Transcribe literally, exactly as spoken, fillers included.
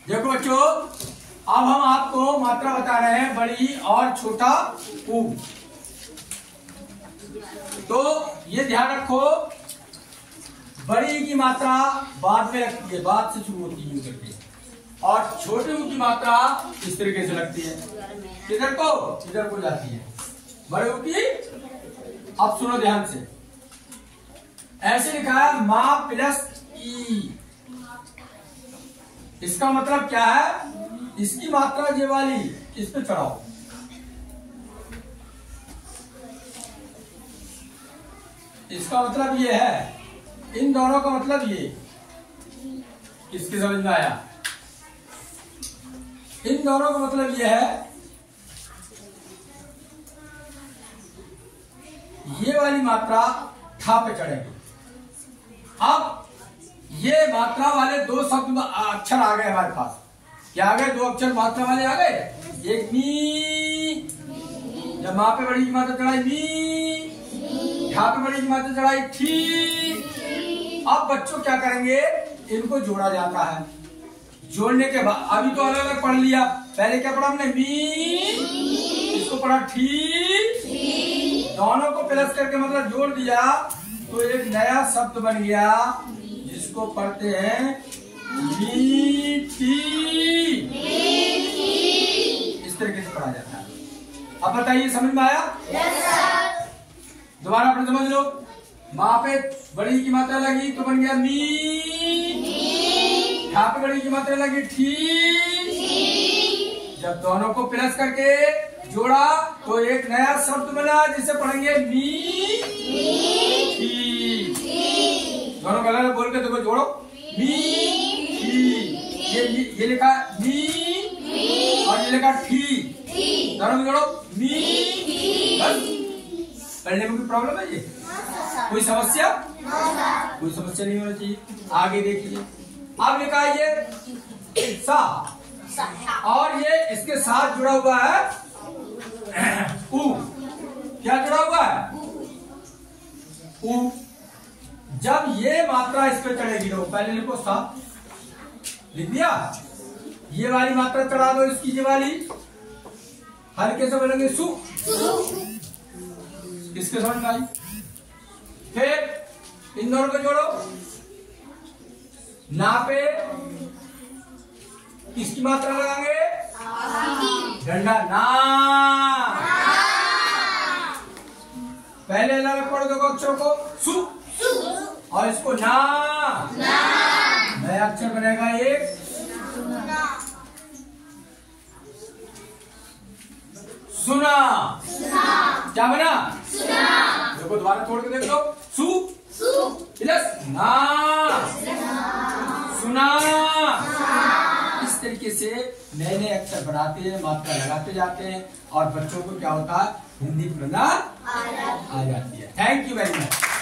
देखो बच्चों, अब हम आपको मात्रा बता रहे हैं बड़ी और छोटा ऊ। तो ये ध्यान रखो, बड़ी की मात्रा बाद में लगती है, बाद से शुरू होती है करके, और छोटे ऊ की मात्रा इस तरीके से लगती है, किधर को इधर को जाती है बड़े ऊ की। अब सुनो ध्यान से, ऐसे लिखा है माँ प्लस ई। इसका मतलब क्या है, इसकी मात्रा ये वाली इस पे चढ़ाओ, इसका मतलब ये है, इन दोनों का मतलब ये, किसकी समझ में आया? इन दोनों का मतलब ये है, ये वाली मात्रा ठा पे चढ़ेगी। अब ये मात्रा वाले दो शब्द अक्षर आ गए हमारे पास, क्या आ गए? दो अक्षर मात्रा वाले आ गए। एक मी, जब माँ पे बड़ी की मात्रा चढ़ाई मी, ठा पे बड़ी की मात्रा चढ़ाई ठी। अब बच्चों क्या करेंगे, इनको जोड़ा जाता है। जोड़ने के बाद अभी तो अलग अलग पढ़ लिया, पहले क्या पढ़ा हमने? मी, इसको पढ़ा ठी, दोनों को प्लस करके मतलब जोड़ दिया तो एक नया शब्द बन गया जिसको पढ़ते हैं मीठी। इस तरीके से पढ़ा जाता है। अब बताइए, समझ में आया? दोबारा अपने समझ लो, माँ पे बड़ी की मात्रा लगी तो बन गया मी, ठा पे बड़ी की मात्रा लगी ठी, जब दोनों को प्लस करके जोड़ा तो एक नया शब्द बना जिसे पढ़ेंगे मी ठी। दोनों का अलग बोल के देखो, जोड़ो मी ठी, ये ये लिखा मी और ये लिखा ठी, दोनों को जोड़ो मी। बस, पढ़ने में कोई प्रॉब्लम है? ये कोई समस्या? कोई समस्या नहीं होना चाहिए। आगे देखिए, अब लिखा ये सा, और ये इसके साथ जुड़ा हुआ है ऊ। क्या जुड़ा हुआ है? ऊ। जब ये मात्रा इस पे चढ़ेगी, तो पहले लिखो सा, लिख दिया, ये वाली मात्रा चढ़ा दो इसकी, ये वाली हल्के से बोलेंगे सु, इसके समझ में आई। फिर इन दोनों को जोड़ो, ना पे किसकी मात्रा लगाएंगे? डंडा ना, पहले अलग पढ़ो देखो अक्षरों को, सु, और इसको ना, नया अक्षर बनेगा एक सुना। क्या बना? देखो दोबारा छोड़ के देख लो, सु प्लस ना, सुना। इस तरीके से नए नए अक्षर बढ़ाते हैं, मात्रा लगाते जाते हैं, और बच्चों को क्या होता है, हिंदी पढ़ना आ जाती है। Thank you very much.